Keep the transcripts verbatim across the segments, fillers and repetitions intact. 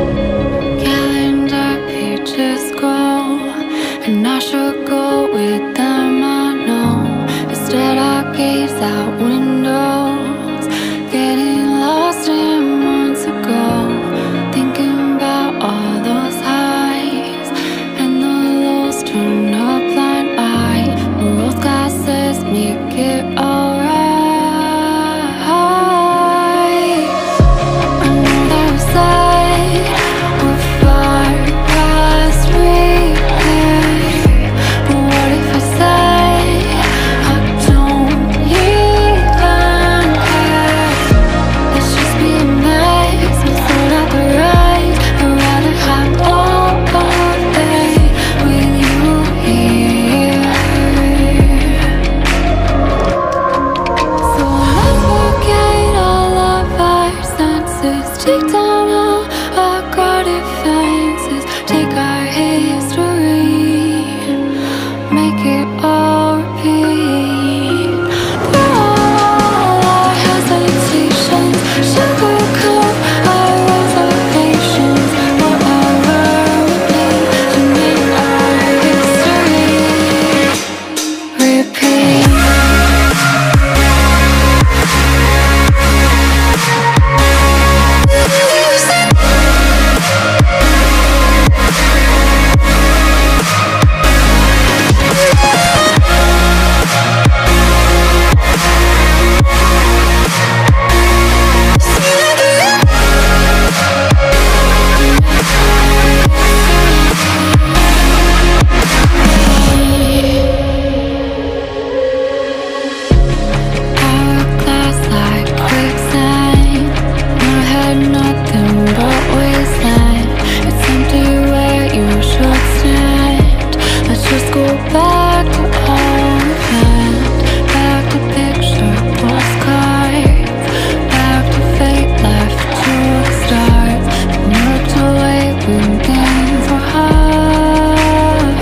Calendar pages go, and I should go with them, I know. Instead I gaze out windows, getting lost in months ago, thinking about all those highs and the lows, turn a blind eye. Rose glasses make it alright. I know that was like we're far past repair, but what if I say I don't even care? Let's just be a mess, but sort out the right. I'd rather have all of day with you here. So let's forget all of our senses, take down all our guarded fences, take our history, make it all repeat. For all our hesitations, sugarcoat our reservations, whatever we need to make our history repeat. Hourglass like quicksand, my head nothing but wasteland. It's empty where you should stand. Let's just go back to old land, back to picture postcards, back to fate left to the stars. Worked away when things were hard.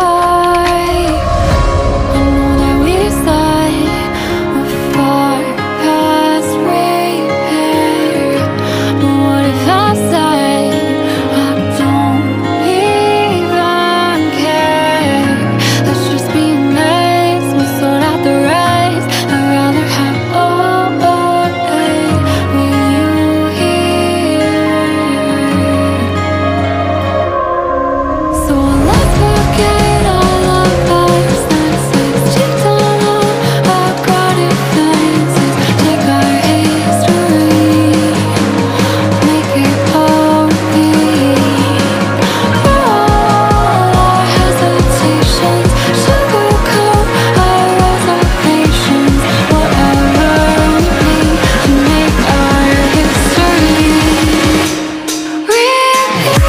I know that we say we're far past repair, but what if I say I don't even care? Let's just be nice, we'll sort out the rest. I'd rather have all of day with you here. So let's forget all of our senses, take down all our guarded fences, take our history, make it all repeat. For all our hesitations, sugarcoat our reservations, whatever we need to make our history repeat.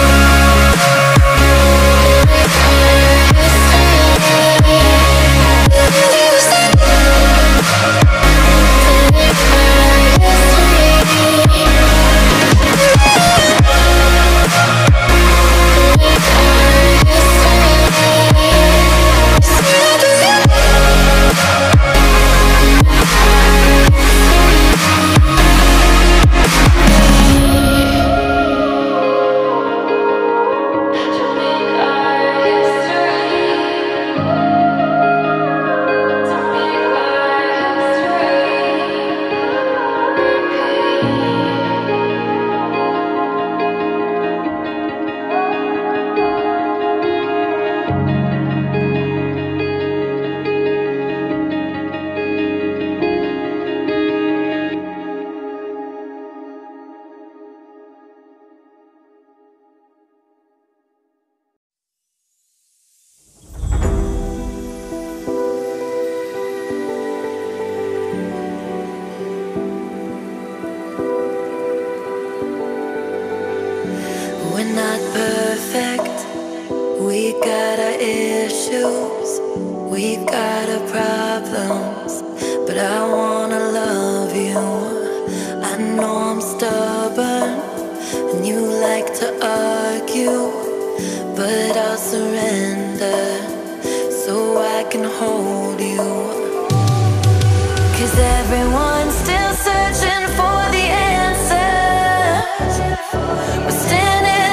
We're not perfect, we got our issues, we've got our problems, but I wanna love you. I know I'm stubborn, and you like to argue, but I'll surrender so I can hold you. 'Cause everyone's still searching for the answer. We're standing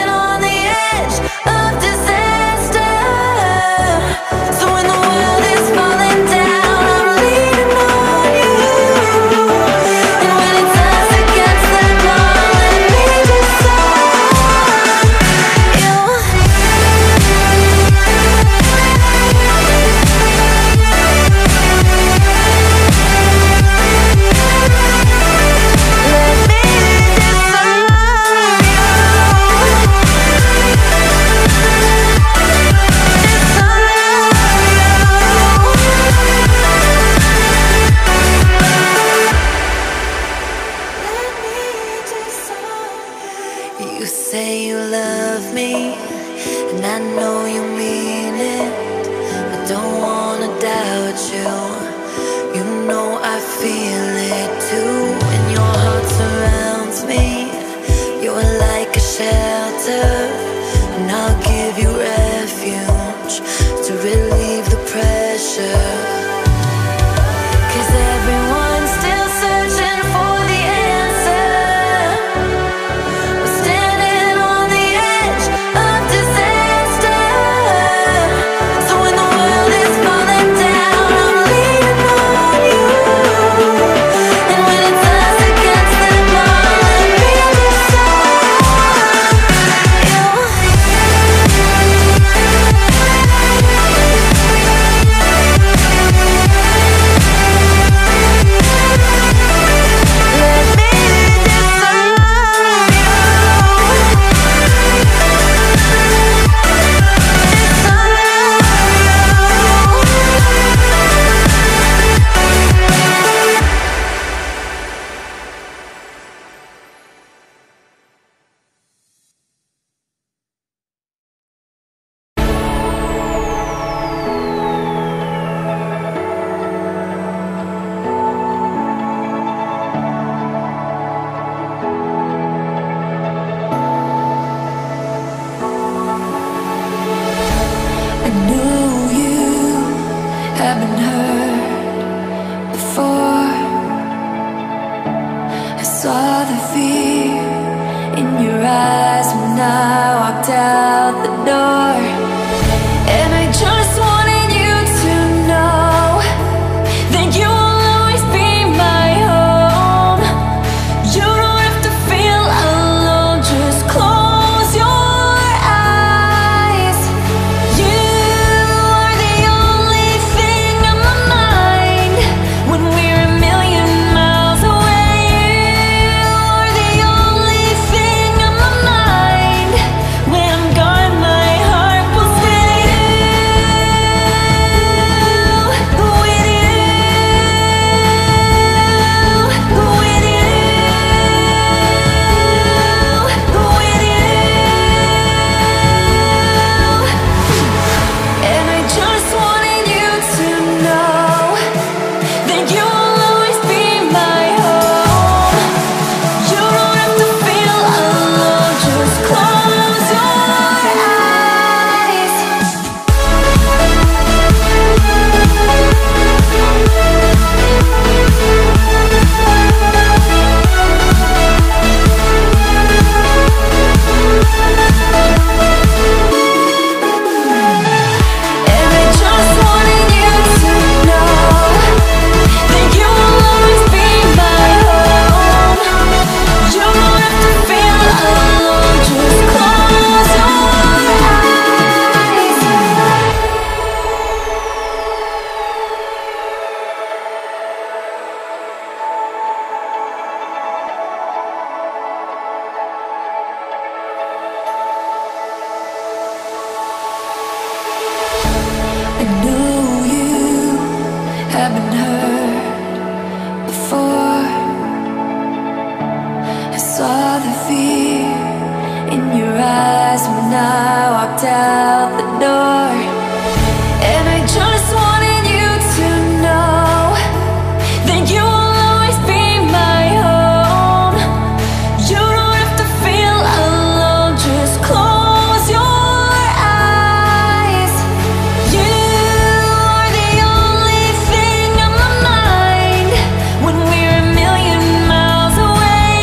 You say you love me, and I know you mean it. I don't wanna doubt you. You know I feel it too. When your heart surrounds me, you're like a shelter, and I'll give you refuge to relieve the pressure. 'Cause everyone's still searching for the answer. We're standing on the edge of disaster. So when the world is falling down, I'm leaning on you. And when it's us against them all, let me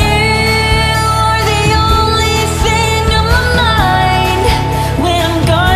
gone.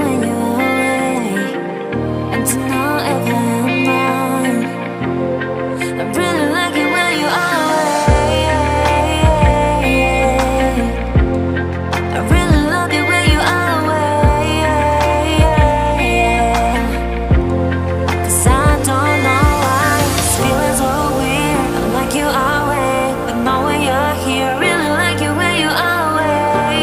when you're away, and to know ever mine. I really like it when you are away. I really love it when you are away. 'Cause I don't know why this feeling's so weird. I like you away, but not when you're here. Really like it when you are away.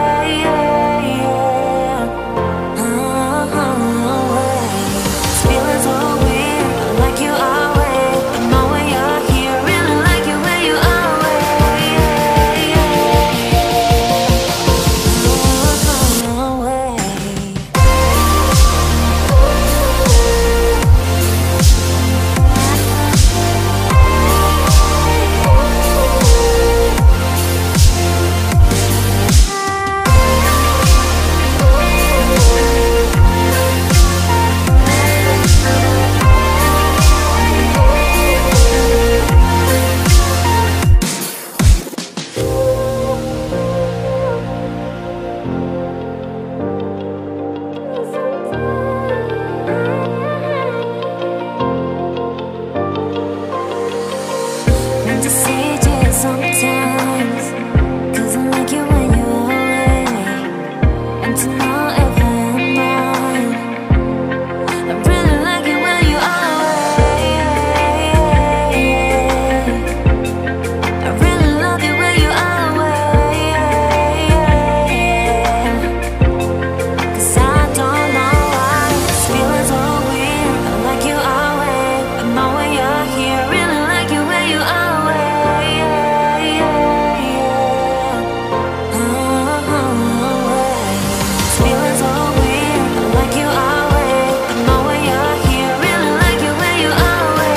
Oh, away. This feeling's so weird. I like you away, but not when you're here. Really like it when you are away. Oh, away. Meant to say it to you sometimes, 'cause I like you when you're away, and to know ever mine. I really like it when you are away. I really love it when you are away. 'Cause I don't know why this feeling's so weird. I like you away, but not when you're here. Really like it when you are away. Oh, away. This feeling's so weird. I like you away, but not when you're here. Really like it when you are away.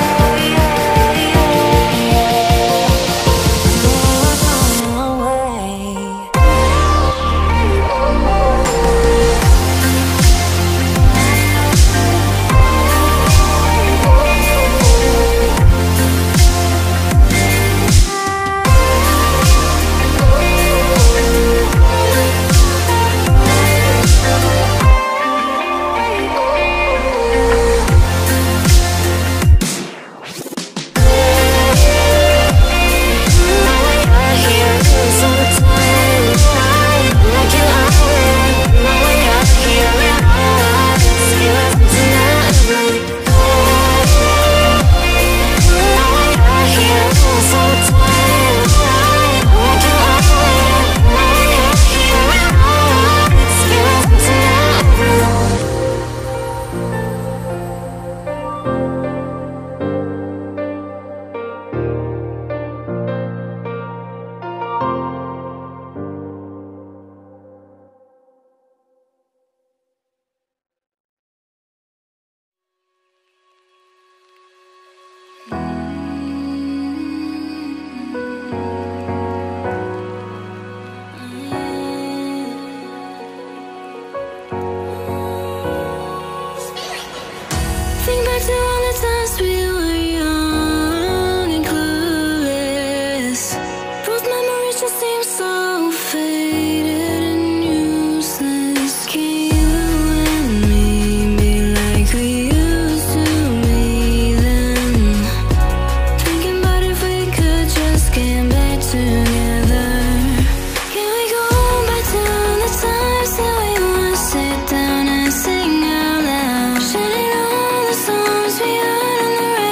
Think back to all the times we were young and clueless. Those memories just seem so faded and useless. Can you and me be like we used to be then? Thinking about if we could just get back together. Can we go back to the times that we would sit down and sing out loud? Shining all the songs we heard on the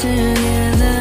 together.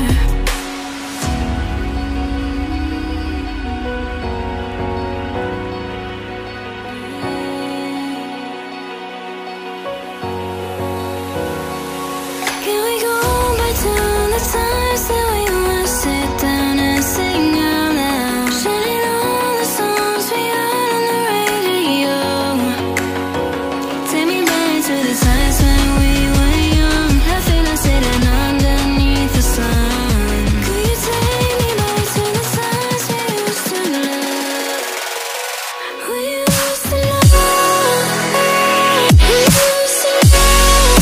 Can we go back to the times that we would sit down and sing out loud, shining all the songs we heard on the radio? Take me back to the times when we were young. I feel like sitting underneath the sun. Could you take me back to the times we used to love? We used to love. We used to love.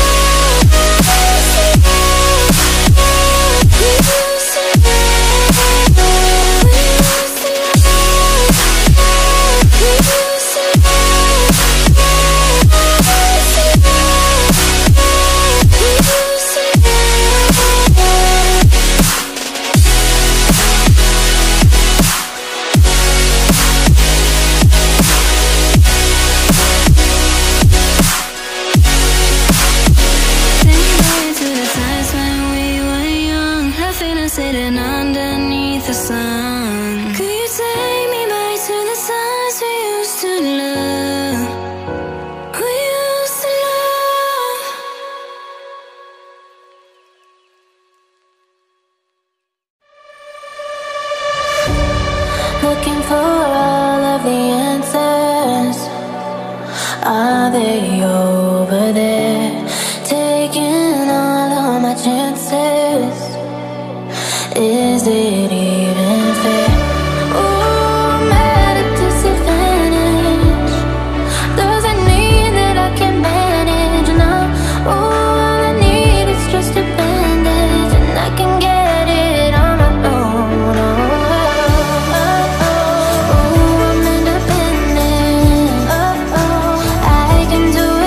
We used to love. We used to love. We used to love. Sitting underneath the sun. Could you take me back to the times we used to love? We used to love. Looking for all of the answers. Are they over there? Taking all of my chances. Is it even fair? Ooh, I'm at a disadvantage. Doesn't mean that I can manage, no. Ooh, all I need is just a bandage, and I can get it on my own. Oh, oh, oh, oh. Ooh, I'm independent. Oh, oh, I can do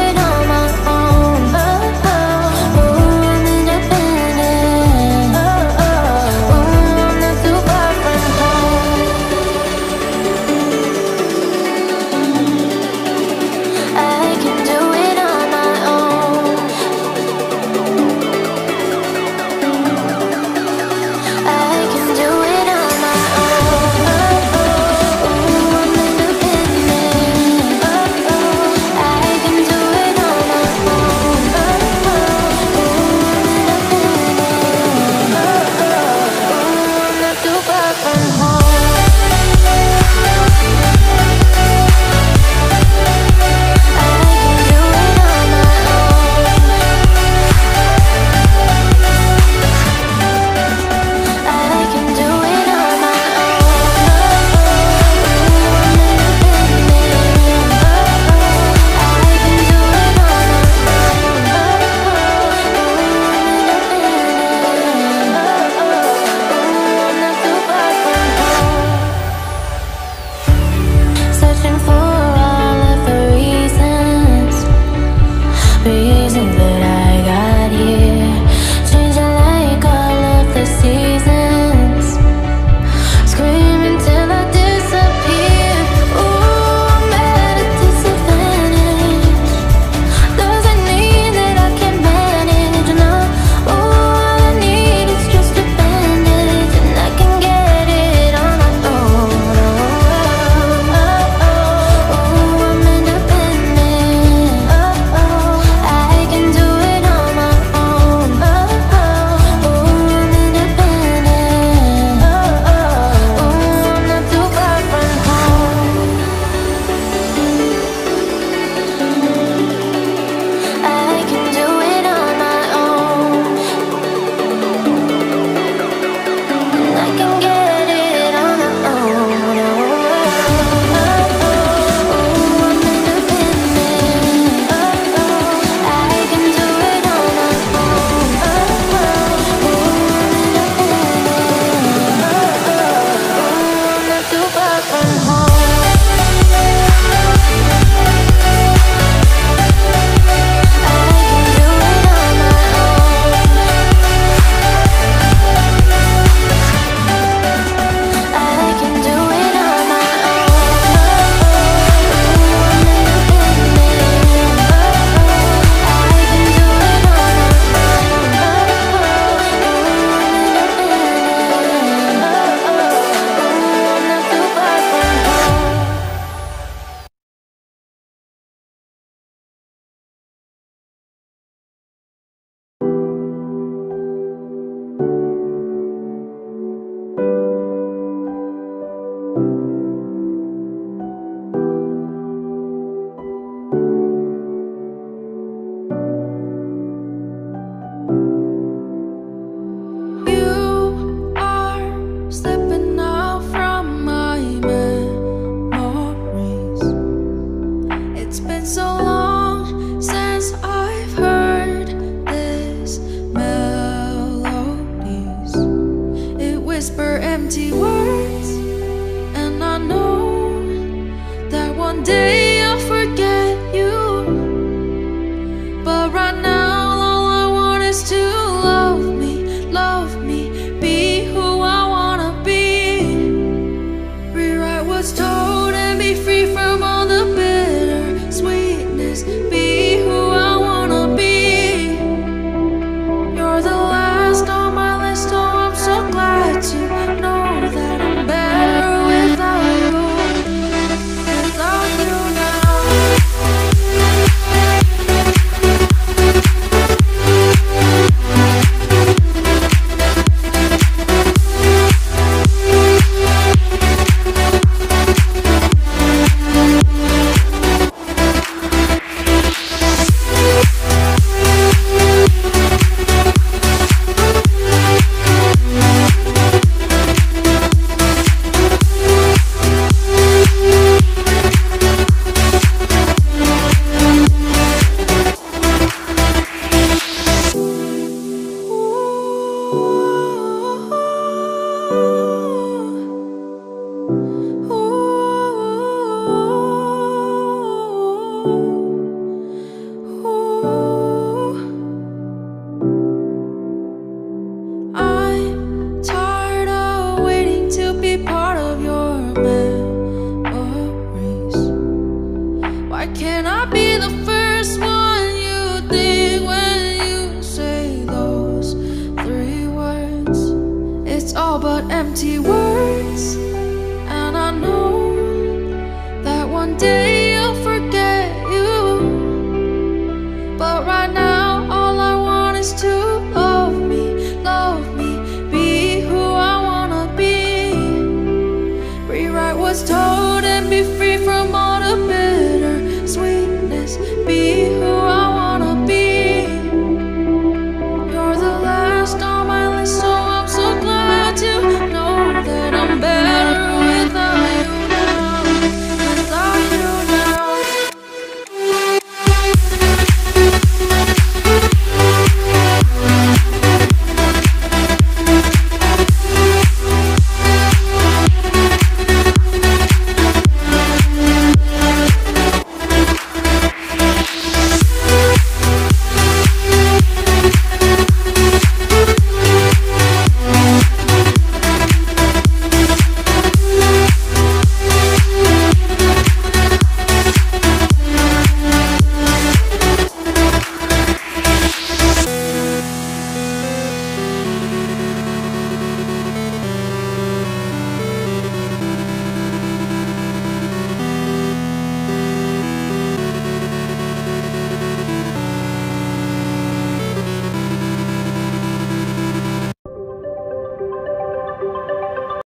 empty world.